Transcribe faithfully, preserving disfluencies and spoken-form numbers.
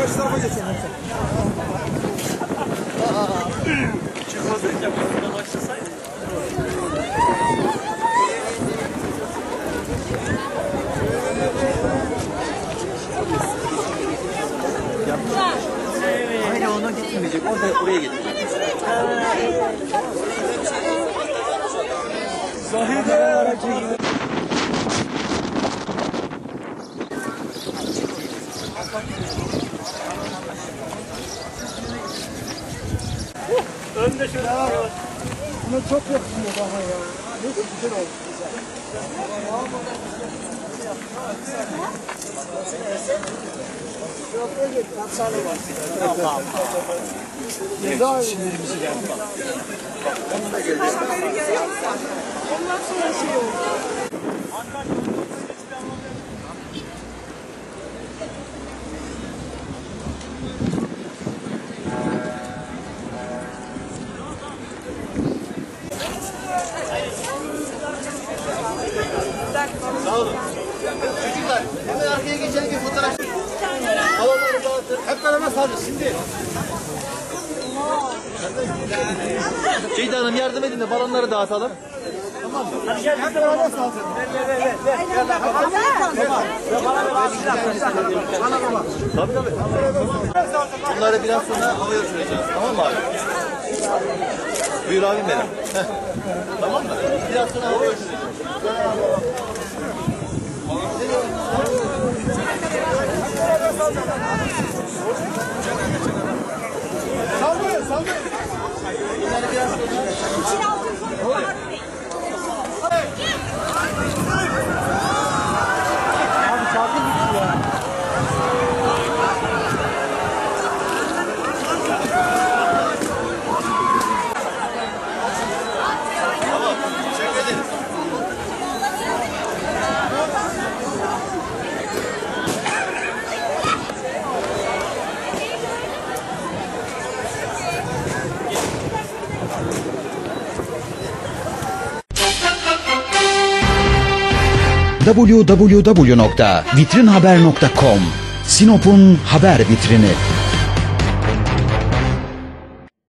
Karşı tarafa geçelim. Çıkmaz önce buradan başlasaydı. Aynı ona gitmeyecek. O da oraya gidecek. Zahide aracı. Önde şöyle. Ama çok yakışıyor daha ya. Ne güzel oldu. Yok öyle kapsalı var. Tamam. Güzel. Sinirimizi geldi bak. Onun da geliyor. Ondan sonra şey oldu. Sağ olun. Çocuklar hemen arkaya geçelim bir fotoğraf. Havaları dağıtın. Hep beraber sarılın şimdi. Ceyda Hanım yardım edin de balonları dağıtalım. Tamam mı? Hadi gel hep beraber saldırın. Ver ver ver ver. Gel lan. Bana baba. Tabii tabii. Bunları biraz sonra havaya uçuracağız. Tamam mı abi? Buyur abim benim. Heh. Tamam mı? Biraz sonra havaya uçuracağız. Saldırın saldırın. Bunları biraz sonra... Abi şarkı bitti ya. Tamam. Teşekkür ederiz. double-u double-u double-u nokta vitrin haber nokta com Sinop'un haber vitrini.